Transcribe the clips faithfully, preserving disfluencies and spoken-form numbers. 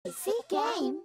C게임.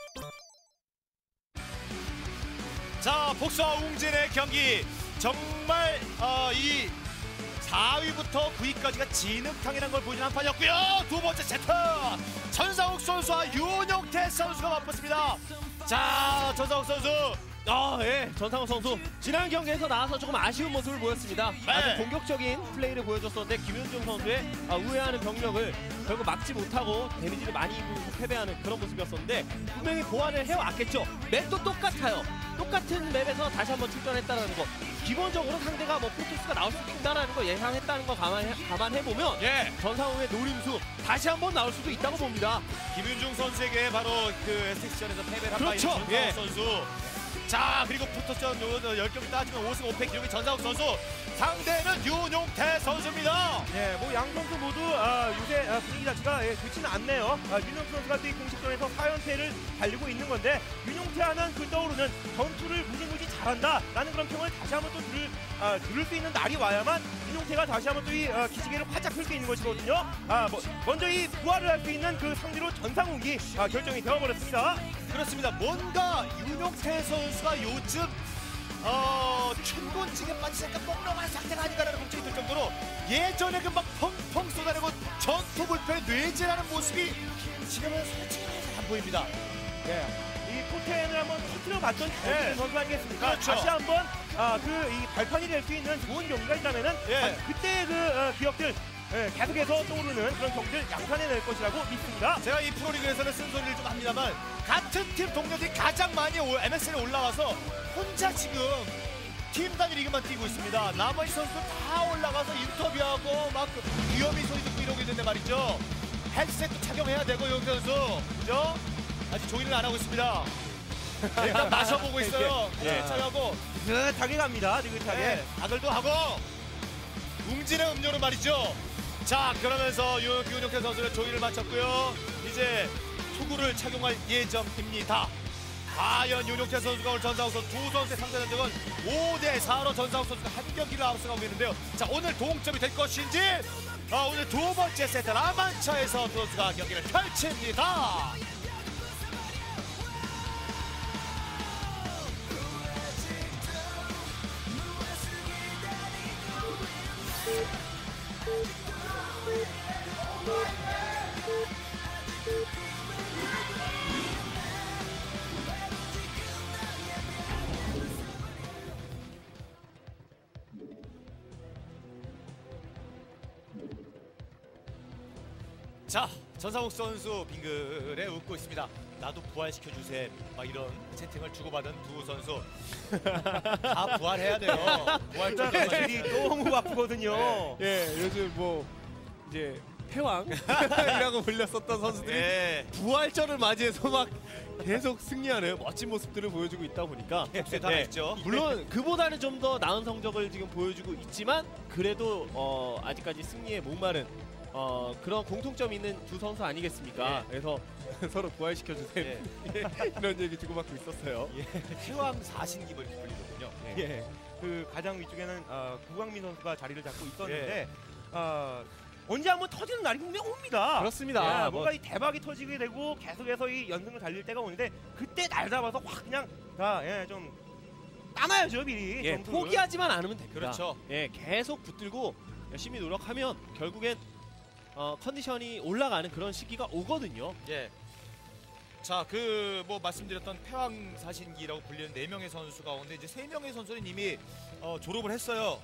자, 복수와 웅진의 경기 정말 어, 이 사 위부터 구 위까지가 진흙탕이라는 걸 보여주는 한 판이었고요. 두 번째 세트 전상욱 선수와 윤용태 선수가 맞붙습니다. 자, 전상욱 선수. 아, 예. 전상욱 선수 지난 경기에서 나와서 조금 아쉬운 모습을 보였습니다. 네. 아주 공격적인 플레이를 보여줬었는데 김윤중 선수의 아, 우회하는 병력을 결국 막지 못하고 데미지를 많이 입으면서 패배하는 그런 모습이었었는데 분명히 보완을 해왔겠죠. 맵도 똑같아요. 똑같은 맵에서 다시 한번 출전했다는 거. 기본적으로 상대가 뭐 프로토스가 나올 수도 있다는 거 예상했다는 거 감안해, 감안해보면 예. 전상욱의 노림수 다시 한번 나올 수도 있다고 봅니다. 김윤중 선수에게 바로 그 에스텍스전에서 패배를 한 그렇죠. 바인 전상욱 예. 선수. 자, 그리고 프로토스전 열 경기 따지면 오 승 오 패 기록의 전상욱 선수. 상대는 윤용태 선수입니다. 네, 뭐 양 선수 모두 아, 요새 아, 분위기 자체가 예, 좋지는 않네요. 아, 윤용태 선수가 또 이 공식전에서 사 연패를 달리고 있는 건데 윤용태 하면 그 떠오르는 전투를 무지무지 잘한다라는 그런 평을 다시 한번 또 들을, 아, 들을 수 있는 날이 와야만 윤용태가 다시 한번 또 이 아, 기지개를 활짝 펼 수 있는 것이거든요. 아, 뭐, 먼저 이 부활을 할 수 있는 그 상대로 전상욱이 아, 결정이 되어버렸습니다. 그렇습니다. 뭔가 윤용태 선수가 요즘 어, 춘곤증에 빠진 약간 뻥뻥한 상태가 아닌가라는 걱정이 들 정도로 예전에 그 막 펑펑 쏟아내고 전투 불패 뇌질하는 모습이 지금은 솔직히 안 보입니다. 네. 이 포텐을 한번 터뜨려 봤던 네. 정진 선수 아니겠습니까? 그렇죠. 다시 한번 아, 그 이 발판이 될 수 있는 좋은 경기가 있다면은 예. 아, 그때의 그 어, 기억들 예, 계속해서 떠오르는 그런 경기를 양산해낼 것이라고 믿습니다. 제가 이 프로리그에서는 쓴소리를 좀 합니다만 같은 팀 동료들이 가장 많이 엠에스엔에 올라와서 혼자 지금 팀 단위 리그만 뛰고 있습니다. 나머지 선수들 다 올라가서 인터뷰하고 막 위험이 소리 듣고 이러고 있는데 말이죠. 헤드셋도 착용해야 되고 여기 선수 그죠? 아직 조인을 안 하고 있습니다. 일단 마셔보고 있어요. 예. 천천히하고 느긋하게 갑니다. 느긋하게. 네, 아들도 하고 웅진의 음료로 말이죠. 자, 그러면서 윤용태 선수는 조인을 마쳤고요. 이제 투구를 착용할 예정입니다. 과연 윤용태 선수가 오늘 전상욱 선수 두 선수의 상대 전적은 오 대 사로 전상욱 선수가 한 경기를 앞서가고 있는데요. 자, 오늘 동점이 될 것인지 아, 오늘 두 번째 세트 라만차에서 두 선수가 경기를 펼칩니다. 자, 전상욱 선수 빙글에 웃고 있습니다. 나도 부활시켜주세요. 막 이런 채팅을 주고받은 두 선수. 다 부활해야 돼요. 부활자 애들이 너무 아프거든요. 예, 요즘 뭐 이제 패왕이라고 불렸었던 선수들이 예. 부활전을 맞이해서 막 계속 승리하는 멋진 모습들을 보여주고 있다 보니까 네, 다 했죠. 물론 그보다는 좀 더 나은 성적을 지금 보여주고 있지만 그래도 어, 아직까지 승리에 목마른 어, 그런 공통점이 있는 두 선수 아니겠습니까? 예. 그래서 서로 부활시켜주세요. 예. 이런 얘기 주고받고 있었어요. 예. 태왕 사신기로 이렇게 불리거든요. 예. 예. 그 가장 위쪽에는 어, 구광민 선수가 자리를 잡고 있었는데 어, 언제 한번 터지는 날이 분명 옵니다. 그렇습니다. 예, 뭐, 뭔가 이 대박이 터지게 되고 계속해서 이 연승을 달릴 때가 오는데 그때 날 잡아서 확 그냥 다 예, 좀 따놔야죠 미리. 예, 점수를. 포기하지만 않으면 됩니다. 그렇죠. 예, 계속 붙들고 열심히 노력하면 결국엔 어, 컨디션이 올라가는 그런 시기가 오거든요. 예. 자, 그 뭐 말씀드렸던 패왕 사신기라고 불리는 네 명의 선수 가운데 이제 세 명의 선수는 이미 어, 졸업을 했어요.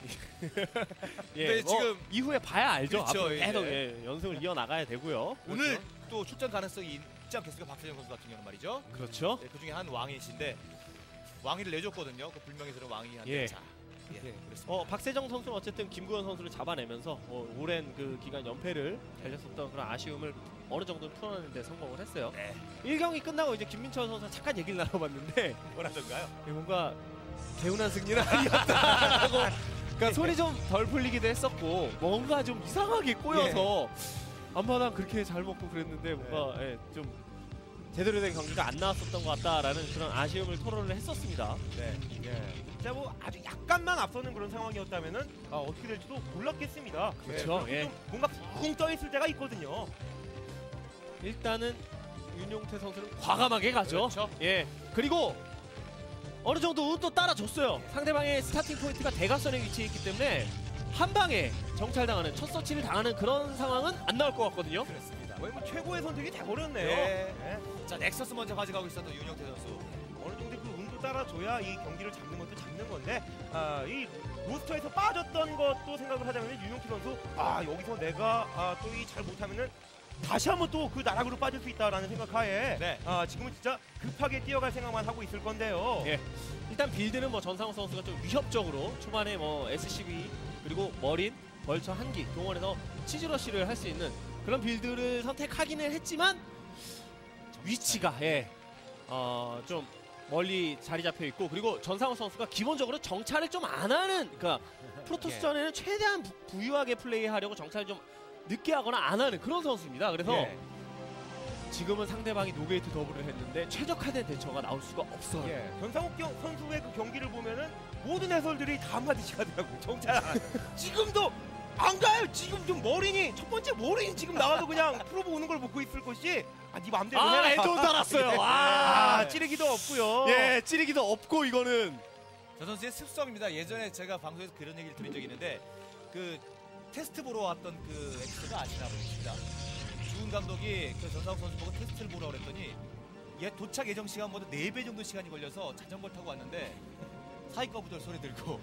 예, 근데 뭐 지금 이후에 봐야 알죠. 그렇죠, 앞으로 계속 예. 예, 연승을 이어나가야 되고요. 오늘 또 출전 가능성이 있지 않겠습니까? 박세정 선수 같은 경우는 말이죠. 그렇죠. 네, 그 중에 한 왕이신데 왕위를 내줬거든요. 그 불명예스러운 왕이 한데 예. 자, 예, 그렇습니다. 어, 박세정 선수는 어쨌든 김구현 선수를 잡아내면서 어, 오랜 그 기간 연패를 달렸었던 그런 아쉬움을 어느 정도 풀어내는 데 성공을 했어요. 네. 일 경기 끝나고 이제 김민철 선수랑 잠깐 얘기를 나눠봤는데 뭐라던가요? 예, 뭔가 개운한 승리는 아니었다라고 그러니까 손이 좀 덜 풀리기도 했었고 뭔가 좀 이상하게 꼬여서 앞마당 그렇게 잘 먹고 그랬는데 뭔가 예, 좀 제대로 된 경기가 안 나왔었던 것 같다라는 그런 아쉬움을 토론을 했었습니다. 네. 예. 진짜 뭐 아주 약간만 앞서는 그런 상황이었다면은 아, 어떻게 될지도 몰랐겠습니다. 그렇죠. 예. 예. 좀 뭔가 붕 떠 있을 때가 있거든요. 일단은 윤용태 선수는 과감하게 가죠. 그렇죠. 예. 그리고 어느 정도 운도 따라줬어요. 상대방의 스타팅 포인트가 대각선에 위치해 있기 때문에 한 방에 정찰당하는 첫 서치를 당하는 그런 상황은 안 나올 것 같거든요. 그렇습니다. 거의 뭐 최고의 선택이 돼버렸네요. 네. 네. 자, 넥서스 먼저 가져가고 있었던 윤영태 선수. 어느 정도 그 운도 따라줘야 이 경기를 잡는 것도 잡는 건데 아, 이 로스터에서 빠졌던 것도 생각을 하자면 윤용태 선수 아 여기서 내가 아, 또 이 잘 못하면은 다시 한번 또 그 나락으로 빠질 수 있다라는 생각하에 네. 아, 지금은 진짜 급하게 뛰어갈 생각만 하고 있을 건데요. 예. 일단 빌드는 뭐 전상우 선수가 좀 위협적으로 초반에 뭐 에스씨비 그리고 머린, 벌처 한기 동원해서 치즈러시를 할 수 있는 그런 빌드를 선택하기는 했지만 위치가 예. 어, 좀 멀리 자리 잡혀 있고 그리고 전상우 선수가 기본적으로 정찰을 좀 안 하는 그러니까 프로토스전에는 최대한 부, 부유하게 플레이하려고 정찰을 좀 늦게 하거나 안 하는 그런 선수입니다. 그래서 예. 지금은 상대방이 노게이트 더블을 했는데 최적화된 대처가 나올 수가 없어요. 예. 전상욱 경- 선수의 그 경기를 보면은 모든 해설들이 다 한마디씩 하더라고요. 정찰 안 하고. 지금도 안 가요. 지금 좀 머린이 첫 번째 머린이 지금 나와도 그냥 프로브 오는 걸 보고 있을 것이 아, 네 맘대로 아, 해라. 에도 달았어요. 예. 아. 아, 찌르기도 없고요. 예, 찌르기도 없고 이거는 저 선수의 습성입니다. 예전에 제가 방송에서 그런 얘기를 들은 적이 있는데 그 테스트 보러 왔던 그 엑스가 아시나 모르겠습니다. 주은 감독이 그 전상욱 선수 보고 테스트를 보러 그랬더니 얘 도착 예정 시간보다 네 배 정도 시간이 걸려서 자전거를 타고 왔는데 사이꺼부들 소리 들고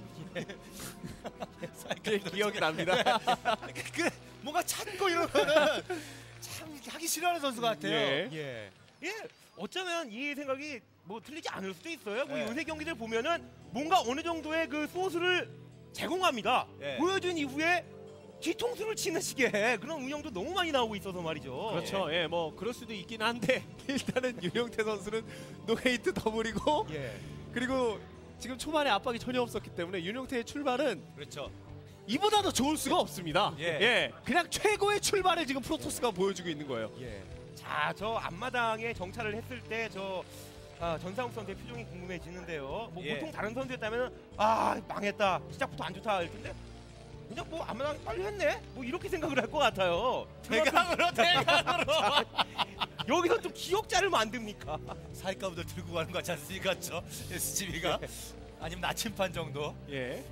제 기억이 납니다. 그 뭔가 찾고 이러면은 참 하기 싫어하는 선수 같아요. 예. 예. 예. 어쩌면 이 생각이 뭐 틀리지 않을 수도 있어요. 뭐 예. 요새 경기들 보면은 뭔가 어느 정도의 그 소스를 제공합니다. 예. 보여준 이후에 뒤통수를 치는 식의 그런 운영도 너무 많이 나오고 있어서 말이죠. 그렇죠. 예, 뭐 그럴 수도 있긴 한데 일단은 윤용태 선수는 노게이트 더블이고 예. 그리고 지금 초반에 압박이 전혀 없었기 때문에 윤용태의 출발은 그렇죠. 이보다 더 좋을 수가 없습니다. 예. 예, 그냥 최고의 출발을 지금 프로토스가 보여주고 있는 거예요. 예. 자, 저 앞마당에 정찰을 했을 때 저 아, 전상욱 선수의 표정이 궁금해지는데요. 뭐 예. 보통 다른 선수였다면 아 망했다 시작부터 안 좋다 할 텐데 그냥 뭐 앞마당 빨리 했네 뭐 이렇게 생각을 할 것 같아요. 대강으로 대강으로 여기서 또 기억자를 만듭니까? 사이꺼부들 들고 가는 거 같지 않습니까? 저 에스지비가 아니면 나침판 정도. 예.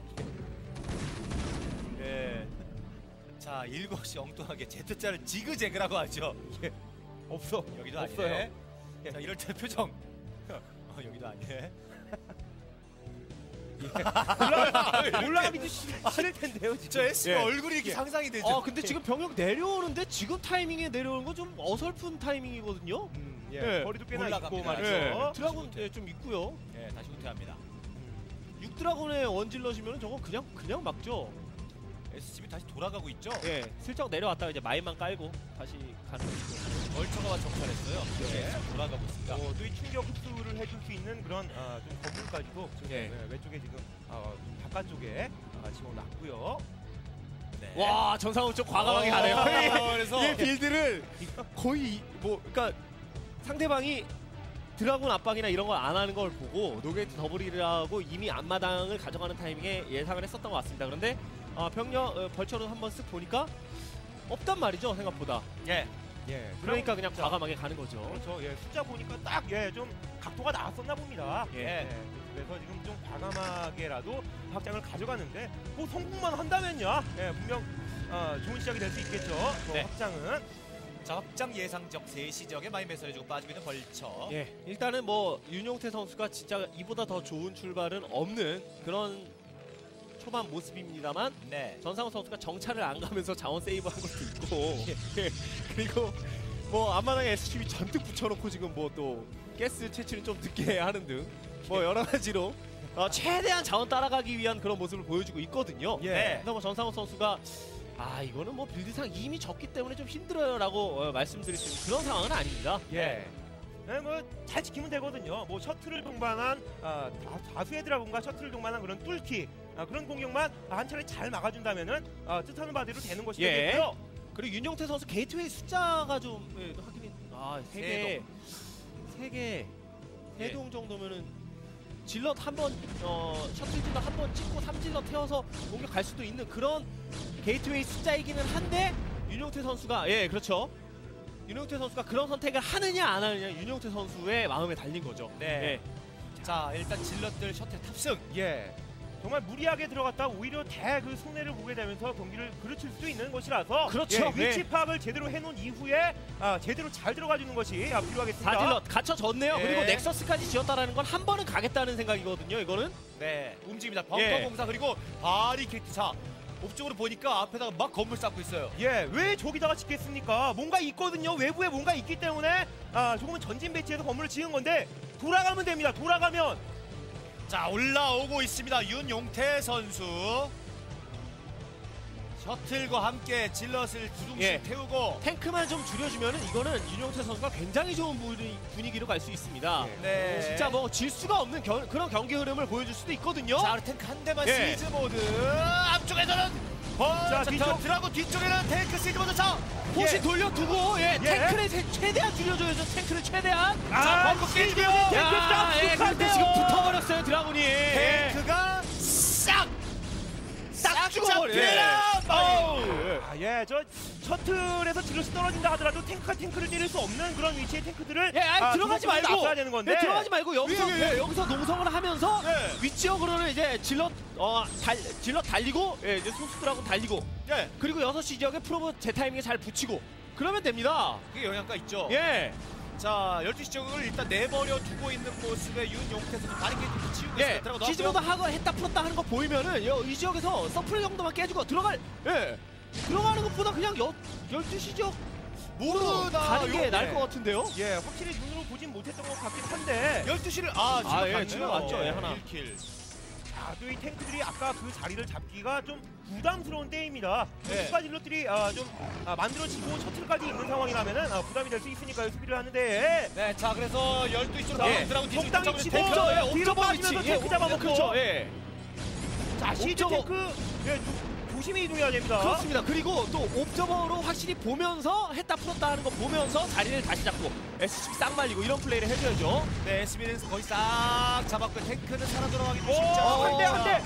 예. 자, 일곱 시 엉뚱하게 Z자를 지그재그라고 하죠. 예. 없어. 여기도 없어요. 아니네. 자, 이럴 때 표정. 어, 여기도 아니네. 올라가, 올라가기도 싫- 싫을 텐데요. 저 진짜. 에스지비 예. 얼굴이 이렇게 상상이 되죠. 아 근데 지금 병력 내려오는데 지금 타이밍에 내려오는 건 좀 어설픈 타이밍이거든요. 음, 예. 예. 거리도 꽤나 있고 올라갑니다. 말이죠. 예. 드라군 예, 좀 있고요. 예, 다시 후퇴합니다. 육 드라군의 원질러시면 저거 그냥 그냥 막죠. 에스지비 다시 돌아가고 있죠. 예, 슬쩍 내려왔다가 이제 마인만 깔고 다시 가는 거죠. 멀처가 와 정찰했어요. 예. 지금 돌아가고 있습니다. 어, 또이 충격 흡수를 해줄 수 있는 그런 아, 좀 건물까지도 지금 예. 예, 왼쪽에 지금 아, 좀 바깥쪽에 아, 집어놨고요. 네. 와, 전상욱 좀 과감하게 어, 가네요. 그래서 이 빌드를 거의 뭐 그러니까 상대방이 드라군 압박이나 이런 걸 안 하는 걸 보고 노게이트 더블이라고 이미 앞마당을 가져가는 타이밍에 예상을 했었던 것 같습니다. 그런데 어, 병력 어, 벌처로 한번 쓱 보니까 없단 말이죠, 생각보다. 예. 예. 그러니까 그냥 숫자. 과감하게 가는 거죠. 그렇죠. 예, 숫자 보니까 딱 예, 좀 각도가 나왔었나 봅니다. 예. 그래서 지금 좀 과감하게라도 확장을 가져가는데 뭐 성공만 한다면요. 예, 분명 어, 좋은 시작이 될 수 있겠죠. 저 네. 확장은. 자, 확장 예상적 세 시 지역에 많이 매설해주고 빠지고 있는 벌처. 예, 일단은 뭐 윤용태 선수가 진짜 이보다 더 좋은 출발은 없는 그런 초반 모습입니다만 네. 전상우 선수가 정찰을 안 가면서 자원 세이브한 것도 있고 예, 그리고 뭐 앞마당에 에스씨비 잔뜩 붙여놓고 지금 뭐 또 가스 채취는 좀 늦게 하는 등 뭐 여러 가지로 어, 최대한 자원 따라가기 위한 그런 모습을 보여주고 있거든요. 예. 그래서 뭐 전상우 선수가 아 이거는 뭐 빌드상 이미 졌기 때문에 좀 힘들어요라고 어, 말씀드릴 수 있는 그런 상황은 아닙니다. 예. 네, 뭐 잘 지키면 되거든요. 뭐 셔틀을 동반한 아, 다, 다수의 드라군과 셔틀을 동반한 그런 뚫기 아, 그런 공격만 한 차례 잘 막아준다면은 아, 뜻하는 바대로 되는 것이 예. 되겠고요. 그리고 윤용태 선수 게이트웨이 숫자가 좀 예, 확인이 아세 개, 세 개, 예. 세 동 정도면은 질럿 한번 어 셔틀 질럿 한 번 찍고 삼 질럿 태워서 공격갈 수도 있는 그런 게이트웨이 숫자이기는 한데 윤용태 선수가 예 그렇죠 윤용태 선수가 그런 선택을 하느냐 안 하느냐 윤용태 선수의 마음에 달린 거죠. 네. 자, 일단 질럿들 셔틀 탑승. 예. 정말 무리하게 들어갔다 오히려 대 그 손해를 보게 되면서 경기를 그르칠 수도 있는 것이라서 그렇죠. 예, 위치 네. 파악을 제대로 해놓은 이후에 아, 제대로 잘 들어가주는 것이 아, 필요하겠습니다. 사질럿 갇혀졌네요. 네. 그리고 넥서스까지 지었다라는 건 한 번은 가겠다는 생각이거든요. 이거는 네, 움직입니다. 벙커 예. 공사 그리고 바리케이트. 자, 옵쪽으로 보니까 앞에다가 막 건물 쌓고 있어요. 예, 왜 저기다가 짓겠습니까? 뭔가 있거든요. 외부에 뭔가 있기 때문에 아, 조금은 전진 배치해서 건물을 지은 건데 돌아가면 됩니다. 돌아가면 자, 올라오고 있습니다. 윤용태 선수. 셔틀과 함께 질럿을 두둥씩 예. 태우고. 탱크만 좀 줄여주면은 이거는 윤용태 선수가 굉장히 좋은 분위, 분위기로 갈 수 있습니다. 네. 진짜 뭐 질 수가 없는 겨, 그런 경기 흐름을 보여줄 수도 있거든요. 자, 탱크 한 대만 예. 시즈 모드. 앞쪽에서는 어, 자, 자, 뒤쪽. 드라고 뒤쪽에는 탱크 시즈 모드. 자, 혹시 예. 돌려두고 예, 예. 탱크를 세- 최대한 줄여줘야죠. 탱크를 최대한. 자, 벙커 깨지고요. 야, 예, 근데 지금 붙어버렸어요 드라군이. 예. 탱크가 싹! 싹 죽어버려. 잡히라! 어우. 아, 예, 저 셔틀에서 질럿이 떨어진다 하더라도 탱크가 탱크를 때릴 수 없는 그런 위치의 탱크들을 예, 아니, 아, 들어가지 조금 더 말고. 놔둬야 되는 건데. 네, 들어가지 말고 여기서 예, 예, 예. 예, 여기서 농성을 하면서 네. 위지역으로는 이제 질럿 어 달, 질럿 달리고 예, 이제 소수들하고 달리고 예, 그리고 여섯 시 지역에 프로브 제 타이밍에 잘 붙이고 그러면 됩니다. 그게 영향가 있죠. 예. 자, 열두 시 쪽을 일단 내버려 두고 있는 모습의 윤용태 선수 바리케이트 치우고 예. 있습니다. 들어가 시즈모드 하고 했다 풀었다 하는 거 보이면은 여, 이 지역에서 서플 정도만 깨주고 들어갈 예. 들어가는 것보다 그냥 여, 열두 시 지역 모두 다 가는 게 요게. 나을 것 같은데요. 예, 확실히 눈으로 보진 못했던 것 같긴 한데 열두 시를 아, 아, 예, 지금 지나갔죠. 예, 하나. 일 킬. 아, 또 이 탱크들이 아까 그 자리를 잡기가 좀 부담스러운 때입니다. 네. 추가 질럿들이 아, 좀 아, 만들어지고 셔틀까지 있는 상황이라면 아, 부담이 될 수 있으니까요. 수비를 하는데 네, 자, 그래서 열두 시 쪽으로 예. 들어가고 뒤쪽 적당히 쪽으로 치고 탱크. 옵저, 예, 뒤로 옵저버 위치. 빠지면서 예, 탱크 잡아먹고. 그렇죠. 예. 자, 시즈 옵저버. 탱크 예, 조, 조심히 이동해야 됩니다. 그렇습니다. 그리고 또 옵저버로 확실히 보면서 했다 풀었다 하는 거 보면서 자리를 다시 잡고 에스씨비 싹 말리고 이런 플레이를 해줘야죠. 네, 에스비는 거의 싹 잡았고 탱크는 살아 돌아가기 좀 오, 쉽지 않아요. 한 대, 한 대.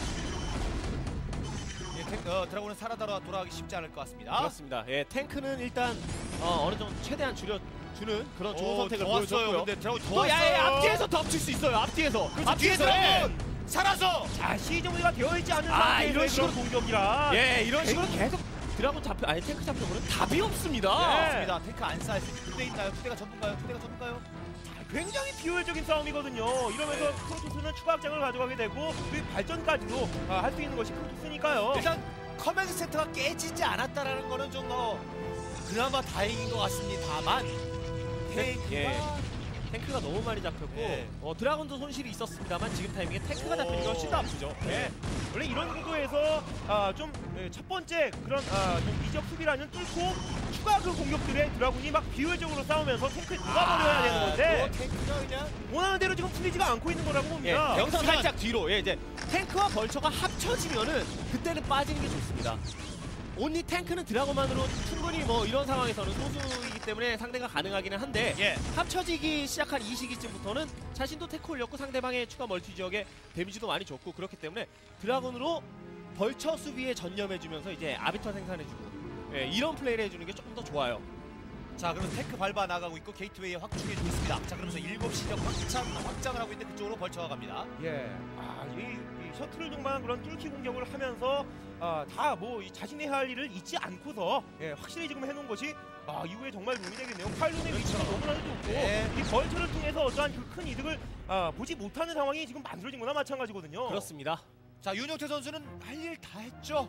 예, 탱크, 어, 드라곤은 살아 돌아 돌아가기 쉽지 않을 것 같습니다. 그렇습니다. 예, 탱크는 일단 어, 어느 정도 최대한 줄여주는 그런 좋은 오, 선택을 더 왔어요. 보여줬고요. 근데 드라곤 더 또 야, 예, 왔어요. 앞뒤에서 덮칠 수 있어요. 앞뒤에서. 그렇죠. 뒤에 앞뒤에서. 예. 드라곤 살아서. 자, 시즈모드가 되어 있지 않은 아, 상태에서 이런 식으로- 그런 공격이라. 예, 이런 식으로 계속 드라곤 잡혀, 아니 탱크 잡혀보면 답이 없습니다. 네, 예. 맞습니다. 탱크 안 쌓일 수 있는 군대 있나요? 투대가 전문가요? 투대가 전문가요? 굉장히 비효율적인 싸움이거든요. 이러면서 네. 프로토스는 추가 확장을 가져가게 되고 그 발전까지도 아, 할 수 있는 것이 프로토스니까요. 일단 커맨드 센터가 깨지지 않았다라는 거는 좀 어, 그나마 다행인 것 같습니다만 탱크가 예. 탱크가 너무 많이 잡혔고 예. 어, 드라곤도 손실이 있었습니다만 지금 타이밍에 탱크가 잡히는 게 훨씬 더 아프죠. 예. 원래 이런 구도에서 아, 좀 첫 번째 그런 아, 좀 이적 수비라는 뚫고 추가 그 공격들에 드라군이 막 비효율적으로 싸우면서 탱크를 녹아버려야 되는 건데 또 탱크가 그냥 원하는 대로 지금 풀리지가 않고 있는 거라고 예, 봅니다. 영상 그렇지만- 살짝 뒤로 예, 이제 탱크와 벌처가 합쳐지면은 그때는 빠지는 게 좋습니다. 온리 탱크는 드라곤만으로 충분히 뭐 이런 상황에서는 소수이기 때문에 상대가 가능하기는 한데 예. 합쳐지기 시작한 이 시기쯤부터는 자신도 테크 올렸고 상대방의 추가 멀티 지역에 데미지도 많이 줬고 그렇기 때문에 드라곤으로 벌처 수비에 전념해주면서 이제 아비터 생산해주고 예, 이런 플레이를 해주는 게 조금 더 좋아요. 자, 그러면 탱크 밟아 나가고 있고 게이트웨이에 확충해주고 있습니다. 자, 그러면서 일곱 시 적 확장, 확장을 하고 있는데 그쪽으로 벌쳐가 갑니다. 예. 아, 이, 이 셔틀을 동반한 그런 뚫기 공격을 하면서 아, 다 뭐 자신의 할 일을 잊지 않고서 예, 확실히 지금 해놓은 것이 아, 이후에 정말 도움이 되겠네요. 파일론의 위치가 너무나도 좋고 네. 이 벌처를 통해서 어떠한 그 큰 이득을 아, 보지 못하는 상황이 지금 만들어진 거나 마찬가지거든요. 그렇습니다. 자, 윤용태 선수는 할 일 다 했죠.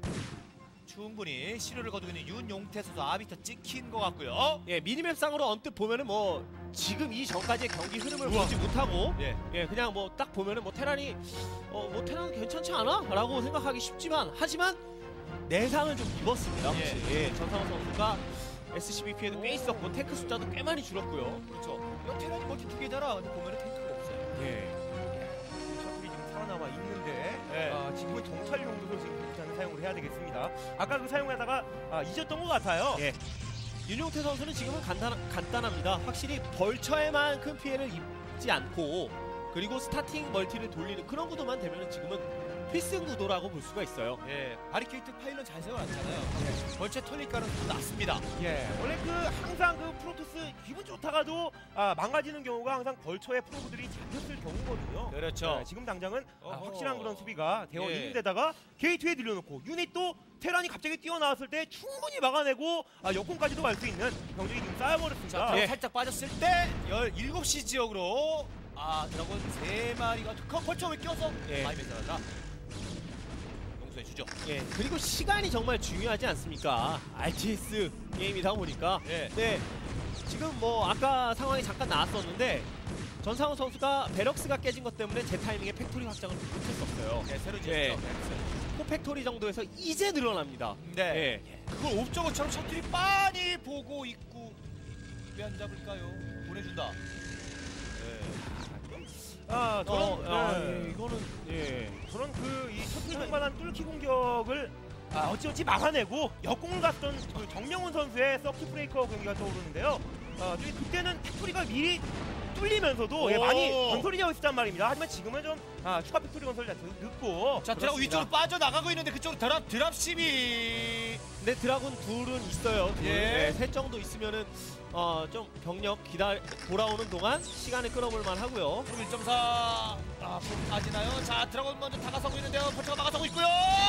충분히 시료를 거두고 있는 윤용태 선수 아비터 찍힌 것 같고요. 예, 미니맵상으로 언뜻 보면은 뭐 지금 이 전까지의 경기 흐름을 우와. 보지 못하고 예. 예, 그냥 뭐 딱 보면은 뭐 테란이 어, 뭐 테란 괜찮지 않아? 라고 생각하기 쉽지만 하지만 내상은 좀 입었습니다. 예. 확실히. 예, 전상호 선수가 에스씨비 피해도 꽤 있었고 탱크 숫자도 꽤 많이 줄었고요. 그렇죠. 이거 테란이 멀티 두 개잖아. 근데 보면은 탱크가 없어요. 예. 셔틀이 지금 살아남아 있는데 네. 아, 지금은 정찰용도로 지금 일단은 사용을 해야 되겠습니다. 아까 그 사용하다가 아, 잊었던 것 같아요. 예. 윤용태 선수는 지금은 간단, 간단합니다. 확실히 벌처에만 큰 피해를 입지 않고 그리고 스타팅 멀티를 돌리는 그런 구도만 되면 지금은 필승 구도라고 볼 수가 있어요. 예, 바리케이트 파일런 잘 세워놨잖아요. 벌채 털릴 가능성도 낮습니다. 예, 원래 그 항상 그 프로토스 기분 좋다가도 아, 망가지는 경우가 항상 벌처의 프로브들이 잡혔을 경우거든요. 그렇죠. 예, 지금 당장은 아, 어허. 확실한 그런 수비가 되어 예. 있는 데다가 게이트에 늘려놓고 유닛도 테란이 갑자기 뛰어나왔을 때 충분히 막아내고 아, 역공까지도 갈 수 있는 병력이 지금 쌓여버렸습니다. 자, 예. 살짝 빠졌을 때 열일곱 시 지역으로 아 드라곤 세 마리가 그 벌처를 끼워서 예. 많이 배달한다. 용서해 주죠. 예, 그리고 시간이 정말 중요하지 않습니까? 알티에스 게임이다 보니까. 예. 네, 지금 뭐 아까 상황이 잠깐 나왔었는데 전상우 선수가 베럭스가 깨진 것 때문에 제 타이밍에 팩토리 확장을 못했었어요. 네, 새로 예. 지었죠. 포팩토리 정도에서 이제 늘어납니다. 네. 예. 그걸 옵저버처럼 셔틀이 빤히 보고 있고 왜 안 잡을까요? 보내준다. 아, 저런, 어, 아, 예. 예, 이거는 예. 저런 그 이 셔틀 등반한 뚫기 공격을 아, 어찌어찌 막아내고 역공을 갔던 그 정명훈 선수의 서킷 브레이커 경기가 떠오르는데요. 아, 저희 그때는 팩토리가 미리 뚫리면서도 예, 오. 많이 건설이 되어 있었단 말입니다. 하지만 지금은 좀 아, 추가 팩토리 건설이 늦고 자, 드라곤 그렇습니다. 위쪽으로 빠져나가고 있는데 그쪽으로 드랍, 드랍십이 근데 드라군 둘은 있어요. 둘. 예. 네, 셋 정도 있으면은 어, 좀 병력 기다 돌아오는 동안 시간을 끌어볼 만하고요. 그럼 일 점 사 아, 빠지나요? 자, 드라곤 먼저 다가서고 있는데요. 벌처가 막아서고 있고요.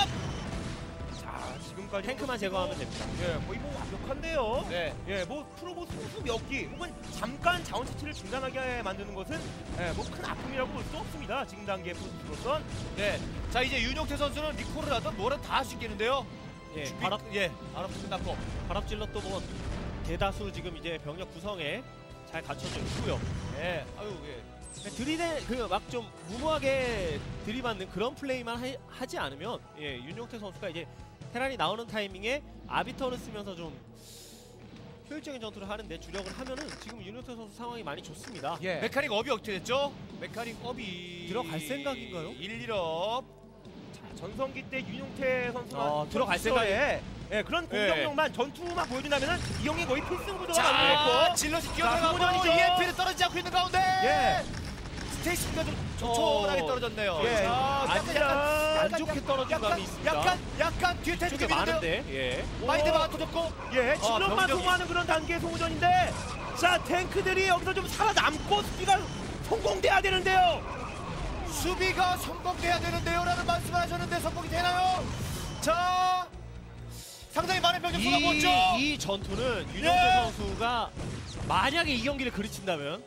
자, 지금까지 탱크만 제거하면 됩니다. 예, 거의 뭐 완벽한데요. 네. 예, 뭐 프로보 소수 몇 기 혹은 잠깐 자원 채취를 중단하게 만드는 것은 예, 뭐 큰 아픔이라고 볼 수 없습니다. 지금 단계 프로토스로선. 네. 자, 이제 윤용태 선수는 리콜을 하든 뭐든 다 할 수 있겠는데요. 예, 준비- 바랍 예, 바랍도 끝났고. 바랍질럿도 뭐 대다수 지금 이제 병력 구성에 잘 갖춰져 있고요. 예. 아유, 예. 들이대 그 막 좀 무모하게 들이받는 그런 플레이만 하, 하지 않으면 예, 윤용태 선수가 이제 테란이 나오는 타이밍에 아비터를 쓰면서 좀 효율적인 전투를 하는데 주력을 하면은 지금 윤용태 선수 상황이 많이 좋습니다. 예. 메카닉 업이 어떻게 됐죠? 메카닉 업이 들어갈 생각인가요? 일, 일 업. 전성기 때 윤용태 선수가 어, 들어갈 생각에 예, 그런 공격력만 전투만 보여준다면은 이 형이 거의 필승 구도가 자, 만들었고 질럿이 자, 뛰어들어가고 소모전이죠. 이엠피를 떨어지지 않고 있는 가운데 예. 스테이스가 좀 조촐하게 어. 떨어졌네요. 예. 자, 아직은 안 좋게 떨어진 약간, 감이 있습니다. 약간 약간 뒤에 쪽에 태쪽이 많은데 예. 마인드가 터졌고 예, 질럿만 병력이- 소모하는 그런 단계의 소모전인데 자, 탱크들이 여기서 좀 살아남고 수비가 성공돼야 되는데요. 수비가 성공돼야 되는데요 라는 말씀을 하셨는데 성공이 되나요? 자, 상당히 많은 병력 쏟아부었죠. 이, 이 전투는 윤용태 예. 선수가 만약에 이 경기를 그르친다면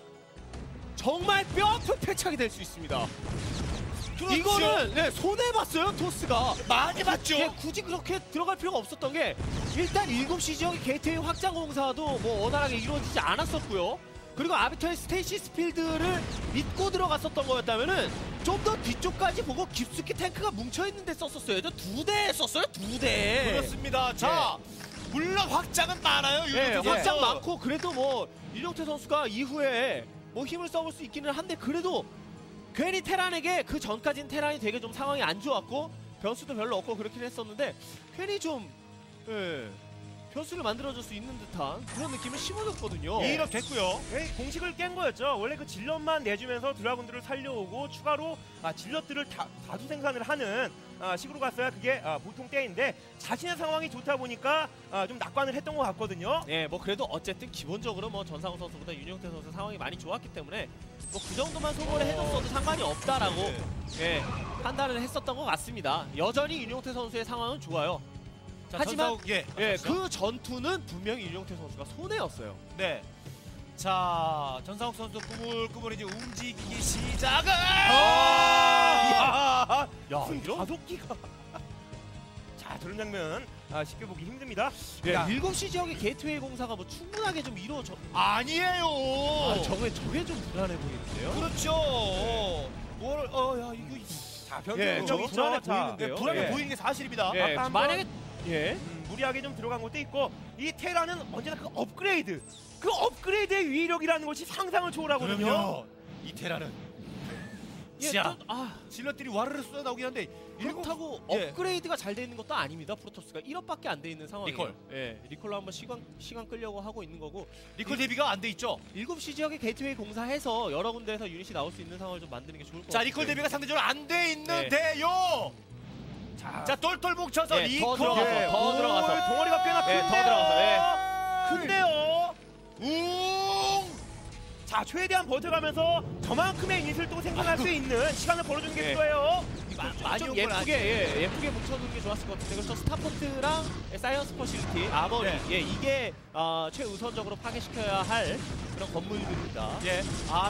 정말 뼈아픈 패착이 될 수 있습니다. 그렇죠. 이거는 네, 손해봤어요 토스가. 많이 봤죠. 예, 굳이 그렇게 들어갈 필요가 없었던 게 일단 일곱 시 지역의 게이트웨이 확장 공사도 뭐 원활하게 이루어지지 않았었고요. 그리고 아비터의 스테이시스 필드를 믿고 들어갔었던 거였다면은 좀 더 뒤쪽까지 보고 깊숙이 탱크가 뭉쳐있는데 썼었어요. 저 두 대 썼어요, 두 대. 그렇습니다. 자, 물론 확장은 많아요. 예, 윤용태 확장 선수. 많고 그래도 뭐 윤용태 선수가 이후에 뭐 힘을 써볼 수 있기는 한데 그래도 괜히 테란에게 그 전까지는 테란이 되게 좀 상황이 안 좋았고 변수도 별로 없고 그렇긴 했었는데 괜히 좀 예, 변수를 만들어줄 수 있는 듯한 그런 느낌을 심어줬거든요. 이 업 됐고요. 예, 공식을 깬 거였죠. 원래 그 질럿만 내주면서 드라군들을 살려오고 추가로 아, 질럿들을 다, 다수 생산을 하는 아, 식으로 갔어야 그게 아, 보통 때인데 자신의 상황이 좋다 보니까 아, 좀 낙관을 했던 것 같거든요. 예, 뭐 그래도 어쨌든 기본적으로 뭐 전상우 선수보다 윤용태 선수 상황이 많이 좋았기 때문에 뭐 그 정도만 소모를 해줬어도 상관이 없다라고 네. 예, 판단을 했었던 것 같습니다. 여전히 윤용태 선수의 상황은 좋아요. 자, 하지만 전사욱, 예, 예, 어떠시죠? 그 전투는 분명히 윤용태 선수가 손해였어요. 네. 자, 전상욱 선수 꾸물꾸물 이제 움직이기 시작을. 아! 야, 무슨 이런 다섯 기가 자, 저런 장면 아, 쉽게 보기 힘듭니다. 예, 야, 일곱 시 지역의 게이트웨이 공사가 뭐 충분하게 좀 이루어져. 아니에요. 아, 저게 저게 좀 불안해 보이는데요. 그렇죠. 뭘, 어, 야, 이거 자, 변수 예, 능력이 저거 있죠. 불안해 자, 보이는데요. 네, 불안해 예. 보이는 게 사실입니다. 예, 아까 한번- 만약에 예, 음, 무리하게 좀 들어간 것도 있고 이 테라는 언제나 그 업그레이드 그 업그레이드의 위력이라는 것이 상상을 초월하거든요. 그럼요. 이 테라는 예, 자, 또, 아, 질럿들이 와르르 쏟아 나오긴 한데 그렇다고 예. 업그레이드가 잘 돼 있는 것도 아닙니다. 프로토스가 일업밖에 안 돼 있는 상황이에요. 리콜. 예, 리콜로 한번 시간 시간 끌려고 하고 있는 거고 리콜 대비가 안 돼 있죠. 일곱 시 지역의 게이트웨이 공사해서 여러 군데에서 유닛이 나올 수 있는 상황을 좀 만드는 게 좋을 것 같아요. 자, 리콜 대비가 상대적으로 안 돼 네. 있는데요. 자, 자, 똘똘 뭉쳐서 예, 리콜 더 들어가서, 예, 더 오, 들어가서. 동아리가 꽤나 예, 큰데요. 더 들어가서, 큰데요. 웅! 자, 최대한 버텨가면서 저만큼의 유닛을 또 생산할 수 있는 시간을 벌어주는 게 예. 필요해요. 마, 좀 많이 좀 예쁘게 예, 예쁘게 뭉쳐두는 게 좋았을 것 같은데 그래서 스타포트랑 사이언스 퍼실리티 아머리 네. 예, 이게 어, 최우선적으로 파괴시켜야 할 그런 건물들입니다. 예,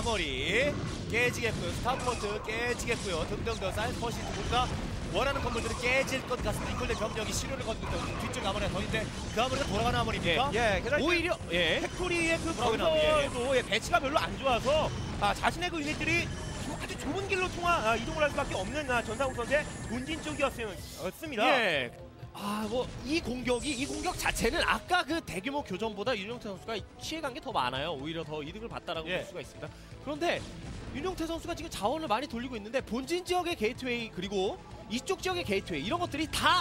아머리 깨지겠고요. 스타포트 깨지겠고요. 등등등 사이언스 퍼시트 모두 다 원하는 건물들이 깨질 것 같습니다. 리콜 대비 병력이 실효를 거두고 있고 뒤쪽 아머리가 더 있는데 그 아머리가 돌아가는 아머리입니까? 예, 게다가 오히려 예. 팩토리의 그 돌아오긴 하네요. 건설도 예, 배치가 별로 안 좋아서 아, 자신의 그 유닛들이 조- 아주 좁은 길로 통화 아, 이동을 할 수밖에 없는 아, 전상욱 선수의 본진 쪽이었습니다. 예. 아, 뭐 이 공격이 이 공격 자체는 아까 그 대규모 교전보다 윤용태 선수가 취해간 게 더 많아요. 오히려 더 이득을 봤다라고 예. 볼 수가 있습니다. 그런데 윤용태 선수가 지금 자원을 많이 돌리고 있는데 본진 지역의 게이트웨이 그리고 이쪽 지역의 게이트웨이 이런 것들이 다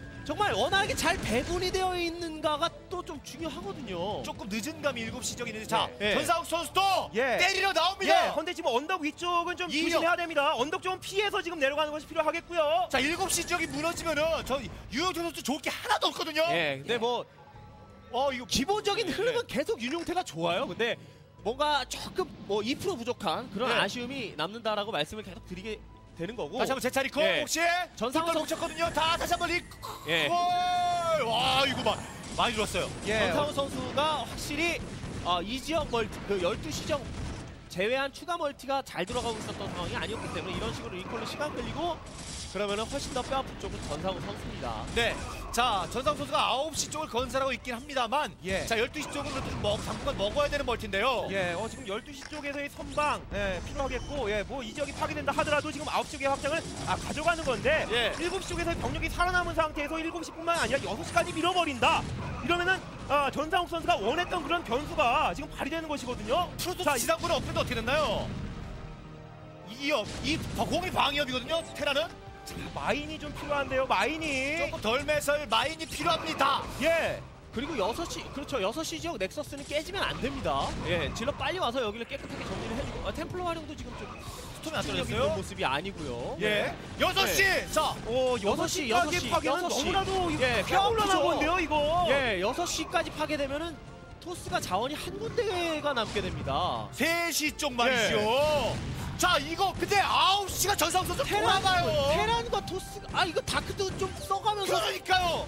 정말 워낙에 잘 배분이 되어 있는가가 또 좀 중요하거든요. 조금 늦은 감이 일곱 시 적이 있는데 자, 예. 전상욱 선수도 예. 때리러 나옵니다. 예, 근데 지금 언덕 위쪽은 좀 이력. 조심해야 됩니다. 언덕 좀 피해서 지금 내려가는 것이 필요하겠고요. 자, 일곱 시 지역이 무너지면은 저 유영태 선수 좋을 게 하나도 없거든요. 예, 근데 뭐 어, 이거 기본적인 예, 흐름은 계속 윤용태가 좋아요. 근데 뭔가 조금 뭐 이 퍼센트 부족한 그런 예. 아쉬움이 남는다라고 말씀을 계속 드리게 되는 거고. 다시 한번 재차리고 예. 혹시 전상욱 똘똘 뭉쳤거든요. 다 다시 한번 리 예. 골! 와, 이거 봐. 많이 들었어요. 예, 전상우 선수가 확실히 어, 이 지역 멀티, 그 열두 시 지역 제외한 추가 멀티가 잘 들어가고 있었던 상황이 아니었기 때문에 이런 식으로 리콜로 시간 끌리고 그러면은 훨씬 더 뼈아픈 쪽은 전상우 선수입니다. 네. 자, 전상욱 선수가 아홉 시 쪽을 건설하고 있긴 합니다만 예. 자, 열두 시 쪽은 그래도 좀 먹, 당분간 먹어야 되는 멀티인데요. 예, 어, 지금 열두 시 쪽에서의 선방 예, 필요하겠고 예, 뭐 이 지역이 파괴된다 하더라도 지금 아홉 시 쪽의 확장을 아, 가져가는 건데 예. 일곱 시 쪽에서 병력이 살아남은 상태에서 일곱 시뿐만 아니라 여섯 시까지 밀어버린다. 이러면은 아, 전상욱 선수가 원했던 그런 변수가 지금 발휘되는 것이거든요. 프로토스 자, 지상군은 업그레이드 어떻게 됐나요? 이업, 이 공이 방위업이거든요. 테라는 마인이 좀 필요한데요. 마인이 조금 덜 매설 마인이 필요합니다. 예. 그리고 여섯 시 그렇죠. 여섯 시 지역 넥서스는 깨지면 안 됩니다. 예, 질러 빨리 와서 여기를 깨끗하게 정리를 해주고 아, 템플러 활용도 지금 좀 스톰이 안 적인 떨어졌어요. 모습이 아니고요. 예. 여섯 시. 자, 오, 여섯 시, 여섯 시, 파괴는 여섯 시. 너무나도 예, 뼈아프죠 뼈아프죠. 건데요, 이거. 예, 여섯 시까지 파괴되면은 토스가 자원이 한 군데가 남게 됩니다. 세 시 쪽 말이죠. 자, 이거 근데 아홉 시가 전상 선수 돌아가요. 테란과 토스가 아 이거 다크도 좀 써가면서 그러니까요.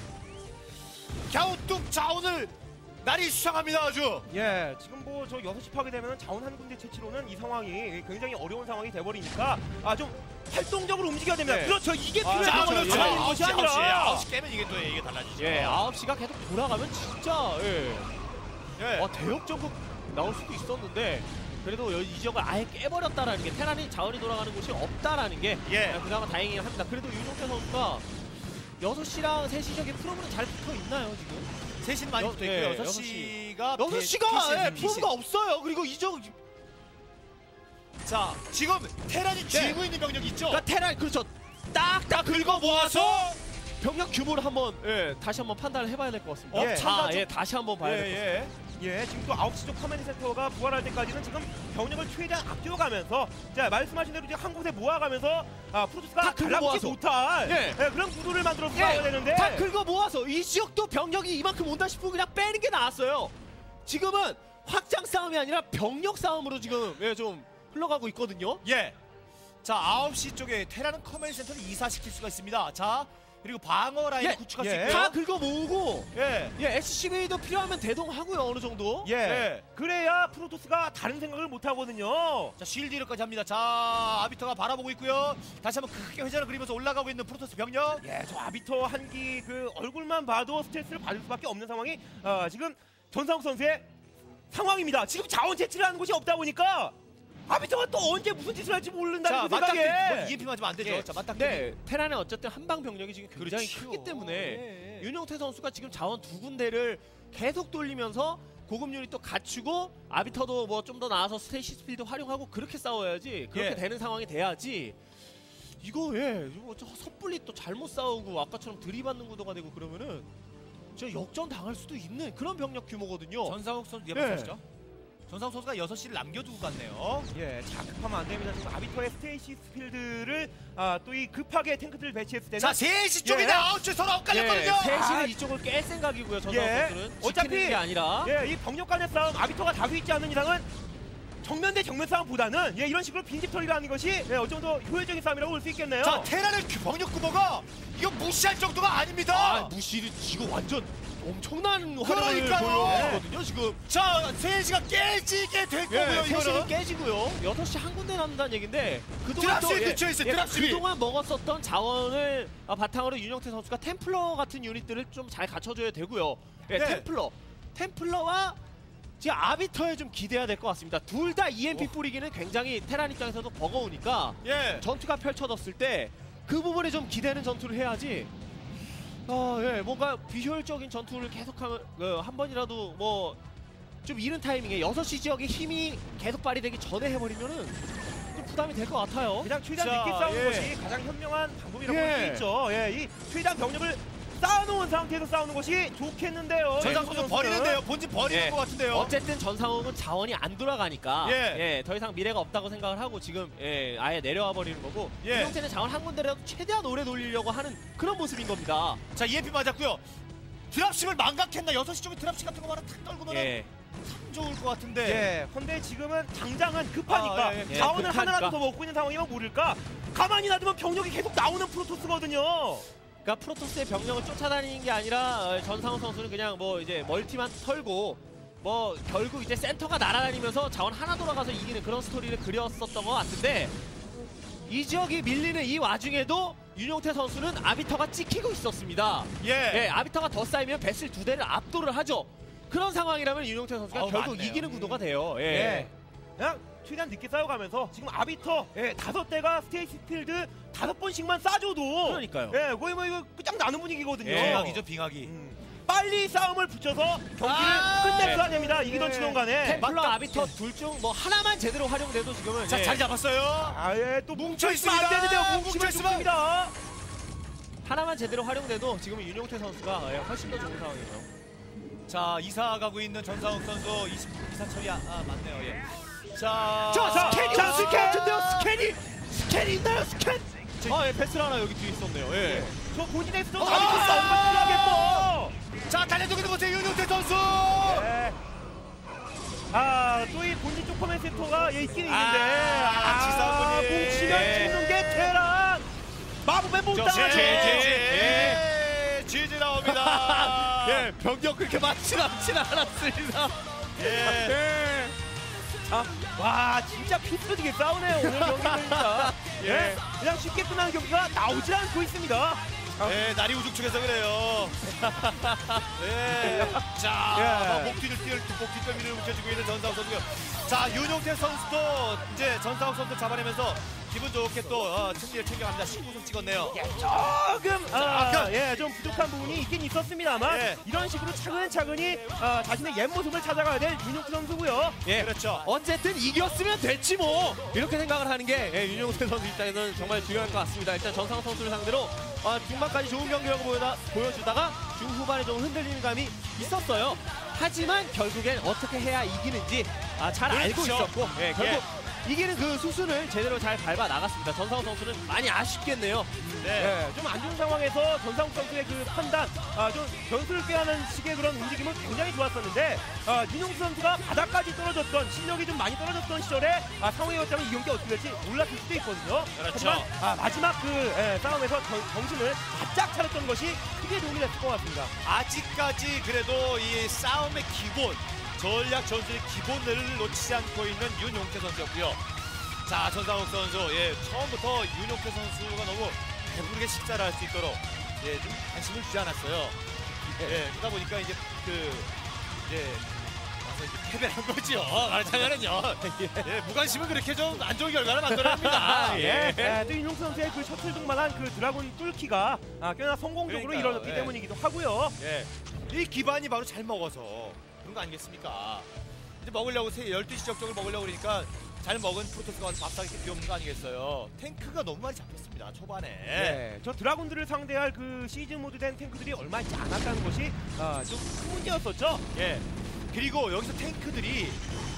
갸우뚱 자원을 날이 수상합니다 아주. 예, 지금 뭐 저 여섯 시 파괴되면 자원 한 군데 채취로는 이 상황이 굉장히 어려운 상황이 돼버리니까 아 좀 활동적으로 움직여야 됩니다. 네. 그렇죠, 이게 아, 필요한 그렇죠. 거죠. 예. 아닌 것이 아니라. 아홉 시 깨면 이게 또 이게 달라지죠. 예, 아홉 시가 계속 돌아가면 진짜 예. 예. 와 대역전국 나올 수도 있었는데 그래도 여- 이 지역을 아예 깨버렸다라는 게 테란이 자원이 돌아가는 곳이 없다라는 게 예. 예, 그나마 다행이긴 합니다. 그래도 윤종태 선수가 여섯 시랑 세 시 지역에 프로그램 잘 붙어 있나요 지금? 세 시는 많이 여- 붙어 예, 있고요. 여섯 여섯 시. 시가 여섯 시가 예, 프로그램가 없어요. 그리고 이 지역 자, 지금 테란이 쥐고 있는 병력이 있죠. 그러니까 테란 그렇죠. 딱딱 긁어 모아서 병력 규모를 한번 예, 다시 한번 판단을 해봐야 될 것 같습니다. 어, 자, 판단 좀- 예, 다시 한번 봐야 될 것 같습니다. 예. 예, 지금 또 아홉 시 쪽 커맨드 센터가 부활할 때까지는 지금 병력을 최대한 아껴가면서 자 말씀하신 대로 이제 한 곳에 모아가면서 아 프로토스가 다 긁어 갈라먹지 모아서. 못할 예. 예, 그런 구도를 만들어서 예, 싸워야 되는데 다 긁어 모아서 이 지역도 병력이 이만큼 온다 싶으면 그냥 빼는 게 나았어요. 지금은 확장 싸움이 아니라 병력 싸움으로 지금 예, 좀 흘러가고 있거든요. 예. 자, 아홉 시 쪽에 테라는 커맨드 센터를 이사시킬 수가 있습니다. 자, 그리고 방어 라인 예, 구축할 예. 수 있고요. 다 긁어 모으고 예. 예, 에스씨브이도 필요하면 대동하고요 어느 정도. 예. 예. 그래야 프로토스가 다른 생각을 못 하거든요. 자, 쉴드 이력까지 합니다. 자, 아비터가 바라보고 있고요. 다시 한번 크게 회전을 그리면서 올라가고 있는 프로토스 병력. 예, 저 아비터 한기 그 얼굴만 봐도 스트레스를 받을 수밖에 없는 상황이 어, 지금 전상욱 선수의 상황입니다. 지금 자원 채취를 하는 곳이 없다 보니까 아비터가 또 언제 무슨 짓을 할지 모른다는 자, 그 생각에 맞닥뜨리. 뭐 이엠피 맞으면 안 되죠. 예. 자, 맞닥뜨리. 네, 테란의 어쨌든 한방 병력이 지금 굉장히 그렇지요. 크기 때문에 예. 윤용태 선수가 지금 자원 두 군데를 계속 돌리면서 고급 유닛도 갖추고 아비터도 뭐 좀 더 나아서 스테이시 스피드 활용하고 그렇게 싸워야지. 그렇게 예. 되는 상황이 돼야지. 이거 예, 이거 저 섣불리 또 잘못 싸우고 아까처럼 들이받는 구도가 되고 그러면은 저 역전 당할 수도 있는 그런 병력 규모거든요. 전상욱 선수 네. 예쁘시죠? 전상욱 선수가 여섯 시를 남겨두고 갔네요. 예, 자 급하면 안 됩니다. 지금 아비터의 스테이시 스필드를 아, 또 이 급하게 탱크들을 배치했을 때는 자, 세 시 쪽인데 예. 아웃 쪽 서로 엇갈렸거든요. 예, 셋이는 아. 이쪽을 깰 생각이고요. 전상 예. 선수는 어차피- 지키는 게 아니라 예, 이 병력 간의 싸움 아비터가 다수 있지 않는 이상은 정면 대 정면 싸움보다는 예, 이런 식으로 빈집 처리라는 것이 예, 어느 정도 효율적인 싸움이라고 볼 수 있겠네요. 자, 테라의 병력 규모가 이거 무시할 정도가 아닙니다. 아, 무시를 이거 완전 엄청난 활약을 그러니까요. 보여거든요 지금. 자, 세 시가 깨지게 될 거고요. 예, 셋이는 이거는. 깨지고요. 여섯 시 한 군데 남는다는 얘긴데 그동안 드랍십이 근처에 있어요, 드랍십이. 그동안 먹었었던 자원을 아, 바탕으로 윤영태 선수가 템플러 같은 유닛들을 좀 잘 갖춰줘야 되고요. 예, 네. 템플러. 템플러와 지금 아비터에 좀 기대해야 될 것 같습니다. 둘 다 이엠피 뿌리기는 굉장히 테란 입장에서도 버거우니까 예. 전투가 펼쳐졌을 때 그 부분에 좀 기대는 전투를 해야지. 아, 예, 뭔가 비효율적인 전투를 계속하면 어, 한 번이라도 뭐 좀 이른 타이밍에 여섯 시 지역에 힘이 계속 발휘되기 전에 해버리면은 좀 부담이 될 것 같아요. 그냥 최대한 자, 늦게 싸우는 예. 것이 가장 현명한 방법이라고 예. 볼 수 있죠. 예, 이 최대한 병력을 쌓아놓은 상태에서 싸우는 것이 좋겠는데요. 전상 예, 선수 선수는. 버리는데요. 본진 버리는 예. 것 같은데요. 어쨌든 전상욱은 자원이 안 돌아가니까 예. 예, 더 이상 미래가 없다고 생각을 하고 지금 예, 아예 내려와 버리는 거고 예. 이 형태는 자원 한 군데라도 최대한 오래 돌리려고 하는 그런 모습인 겁니다. 자, 이엠피 맞았고요. 드랍십을 망각했나? 여섯 시 쪽에 드랍십 같은 거 하나 탁 떨고는 예. 참 좋을 것 같은데. 예, 근데 지금은 당장은 급하니까 아, 예, 예. 자원을 급하니까. 하나라도 더 먹고 있는 상황이면 모를까? 가만히 놔두면 병력이 계속 나오는 프로토스거든요. 그러니까 프로토스의 병력을 쫓아다니는 게 아니라 어, 전상우 선수는 그냥 뭐 이제 멀티만 털고 뭐 결국 이제 센터가 날아다니면서 자원 하나 돌아가서 이기는 그런 스토리를 그렸었던 것 같은데 이 지역이 밀리는 이 와중에도 윤용태 선수는 아비터가 찍히고 있었습니다. 예. 예, 아비터가 더 쌓이면 배슬 두 대를 압도를 하죠. 그런 상황이라면 윤용태 선수가 어우, 결국 맞네요. 이기는 구도가 돼요. 예. 예. 그냥 최대한 늦게 싸워가면서 지금 아비터 예, 다섯 대가 스테이시 필드 다섯 번씩만 쏴줘도 그러니까요. 예, 거의 뭐 이거 끝장나는 분위기거든요. 예. 빙하기죠, 빙하기. 음. 빨리 싸움을 붙여서 경기를 아, 끝냈어야 네. 됩니다. 이기던 예. 지던 간에. 템플러 맞다. 아비터 둘 중 뭐 하나만 제대로 활용돼도 지금은 자, 예. 자리 잡았어요. 아, 예, 또 뭉쳐 뭉쳐있으면 안 있습니다. 되는데요. 뭉쳐 뭉치면 있으면. 죽습니다. 하나만 제대로 활용돼도 지금은 윤용태 선수가 예, 훨씬 더 좋은 상황이에요. 자, 이사 가고 있는 전상욱 선수 이십, 이사 처리 아, 아 맞네요. 예. 자, 자, 자, 스캔이 자, 없을 것 스캔! 같은데요. 스캔이 스캔이 있나요? 스캔. 아, 예, 패스를 하나 여기 뒤에 있었네요. 예. 저 본진에서도 아! 아비터 싸움을 필요하겠고. 자, 달려들기도 못해 윤용태 선수. 네. 아, 또 이 본진 쪽 커맨 센터가 예, 있긴 있는데. 아, 지상군이. 뭉치면 예. 죽는 게 테란. 마법의 못 저, 당하죠. 제, 예. 지지 나옵니다. 예, 병력 그렇게 많진 않진 않았습니다. 예. 예. 자, 와, 진짜 피스지게 싸우네요, 오늘 경기는 진짜. 예. 예. 그냥 쉽게 끝나는 경기가 나오질 않고 있습니다. 예, 날이 우중충해서 그래요. 예. 자, 예. 뭐 목뒤를 띄울 목뒤 뼈미를 묵혀주고 있는 전상욱 선수고요. 자, 윤용태 선수도 이제 전상욱 선수 잡아내면서 기분 좋게 또 어, 승리를 챙겨갑니다. 십구 승 찍었네요. 조금 아, 약간. 예, 좀 부족한 부분이 있긴 있었습니다만 예. 이런 식으로 차근차근히 아, 자신의 옛 모습을 찾아가야 될 윤용태 선수고요. 예. 그렇죠. 어쨌든 이겼으면 됐지 뭐 이렇게 생각을 하는 게 예, 윤용태 선수 입장에서는 정말 중요할 것 같습니다. 일단 전상욱 선수를 상대로 아, 중반까지 좋은 경기력을 보여다, 보여주다가 중후반에 좀 흔들리는 감이 있었어요. 하지만 결국엔 어떻게 해야 이기는지 아, 잘 알고 그렇죠. 있었고 예, 결국 이기는 그 수순을 제대로 잘 밟아 나갔습니다. 전상욱 선수는 많이 아쉽겠네요. 네. 예, 좀 안 좋은 상황에서 전상욱 선수의 그 판단, 아, 좀 변수를 꾀하는 식의 그런 움직임은 굉장히 좋았었는데 아, 윤용수 선수가 바닥까지 떨어졌던 실력이 좀 많이 떨어졌던 시절에 아, 상황이었다면 이 경기 어떻게 될지 몰랐을 수도 있거든요. 그렇죠. 하지만 아, 마지막 그 예, 싸움에서 정, 정신을 바짝 차렸던 것이 크게 도움이 됐을 것 같습니다. 아직까지 그래도 이 싸움의 기본, 전략 전술의 기본을 놓치지 않고 있는 윤용태 선수였고요. 자, 전상욱 선수, 예, 처음부터 윤용태 선수가 너무 배부르게 식사를 할 수 있도록 예, 좀 관심을 주지 않았어요. 예, 그러다 보니까 이제 그 이제 와서 이제 패배를 한 거죠. 말하자면은요. 예, 무관심은 그렇게 좀 안 좋은 결과를 만들어냅니다. 예. 예, 또 윤용수 선수의 그 셔틀 등만한 그 드라군 뚫기가 아, 꽤나 성공적으로 그러니까요. 이루어졌기 예. 때문이기도 하고요. 예. 이 기반이 바로 잘 먹어서 그런 거 아니겠습니까? 이제 먹으려고 열두 시 적정을 먹으려고 그러니까 잘 먹은 프로토스가 와서 밥상 이렇게 비워먹는 거 아니겠어요? 탱크가 너무 많이 잡혔습니다. 초반에. 네, 저 드라군들을 상대할 그 시즌 모드 된 탱크들이 얼마 있지 않았다는 것이 아, 좀 큰 문제였었죠. 예. 그리고 여기서 탱크들이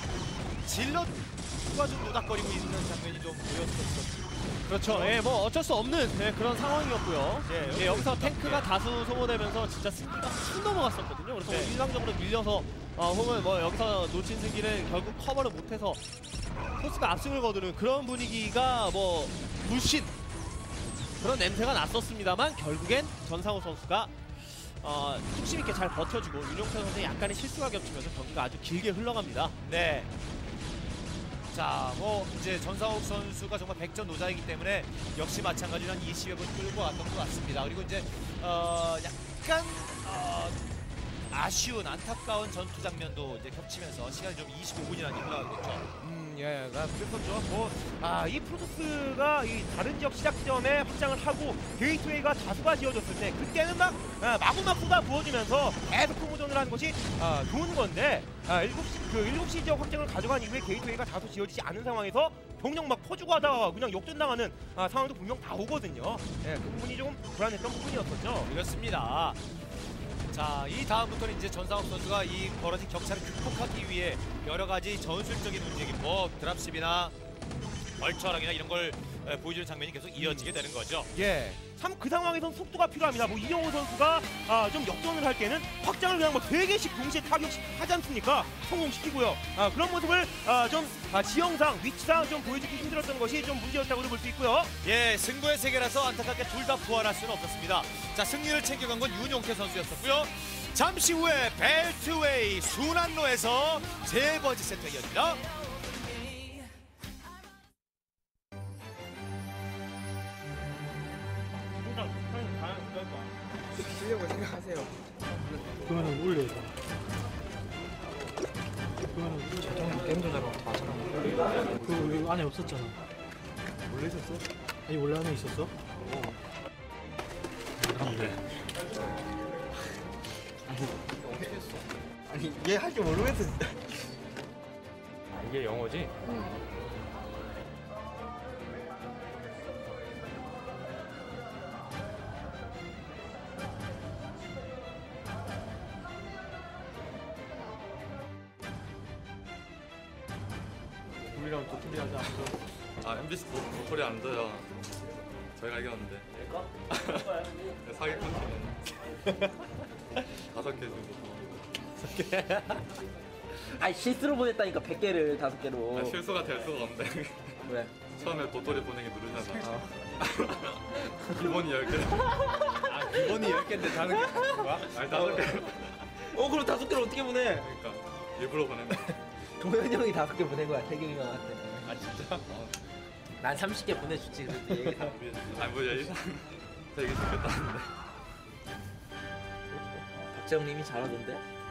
질럿과 좀 노닥거리고 있는 장면이 좀 보였었죠. 그렇죠. 예, 뭐 어쩔 수 없는 예, 그런 상황이었고요. 예, 예, 여기서 탱크가 다수 소모되면서 진짜 승기가 훅 넘어갔었거든요. 그래서 네. 일방적으로 밀려서 어, 혹은 뭐 여기서 놓친 승기를 결국 커버를 못해서 토스가 압승을 거두는 그런 분위기가 뭐 물씬 그런 냄새가 났었습니다만 결국엔 전상우 선수가 어, 뚝심 있게 잘 버텨주고 윤용태 선수의 약간의 실수가 겹치면서 경기가 아주 길게 흘러갑니다. 네. 자, 뭐 이제 전상욱 선수가 정말 백전 노자이기 때문에 역시 마찬가지로 한 이십여 분 끌고 왔던 것 같습니다. 그리고 이제 어, 약간 어, 아쉬운 안타까운 전투 장면도 이제 겹치면서 시간이 좀 이십오 분이나 흘러가고 있죠. 음, 예, 나 그랬었죠. 뭐, 아, 이 프로토스가 이 다른 지역 시작 지점에 확장을 하고 게이트웨이가 다수가 지어졌을 때 그때는 막 아, 마구마구 쏟아 부어지면서 계속 소모전을 하는 것이 아, 좋은 건데 아, 일곱 시, 그 일곱 시 지역 확장을 가져간 이후에 게이트웨이가 다수 지어지지 않은 상황에서 병력 막 퍼주고 하다가 그냥 역전당하는 아, 상황도 분명 다 오거든요. 예, 그 부분이 조금 불안했던 부분이었었죠. 그렇습니다. 자, 이 다음부터는 이제 전상욱 선수가 이 벌어진 격차를 극복하기 위해 여러 가지 전술적인 움직임, 뭐 드랍십이나 벌처락이나 이런 걸 에, 보여주는 장면이 계속 이어지게 되는 거죠. 예, 참 그 상황에선 속도가 필요합니다. 뭐 이영호 선수가 아, 좀 역전을 할 때는 확장을 그냥 뭐 세 개씩 동시에 타격하지 않습니까? 성공시키고요. 아, 그런 모습을 아, 좀 아, 지형상, 위치상 좀 보여주기 힘들었던 것이 좀 문제였다고도 볼 수 있고요. 예, 승부의 세계라서 안타깝게 둘 다 부활할 수는 없었습니다. 자, 승리를 챙겨간 건 윤용태 선수였었고요. 잠시 후에 벨트웨이 순환로에서 세 번째 세트가 이어집니다. 시려고 생각하세요. 그거는 올려야 돼. 그거는 저는 게임 조작하고 다 저랑 그 이거 안에 없었잖아. 원래 있었어? 아니 원래 안에 있었어? 안 돼. 아니 얘 할 줄 모르겠어 진짜. 아, 이게 영어지? 우리랑 도토리 하자. 아 엠비씨 도토리 안 져요. 저희가 이겼는데. 사기꾼 팀은 다섯 개 주고. 아니 실수로 보냈다니까 백 개를 다섯 개로. 아, 실수가 될 수가 없는데. 왜? 처음에 도토리 보내기 누르잖아. 기본이 열 개. 아, 기본이 열 개인데 다른 게 뭐야? 아니 다섯 개. 어 그럼 다섯 개를 어떻게 보내? 그러니까 일부러 보낸 거. 동현 형이 다섯 개 보낸 거야 태경이 형한테. 아, 진짜? 난 삼십 개 보내줬지 그래도 얘기 다. 아니 뭐 예의상 되게 좋겠다는데. 박재영님이 잘하던데.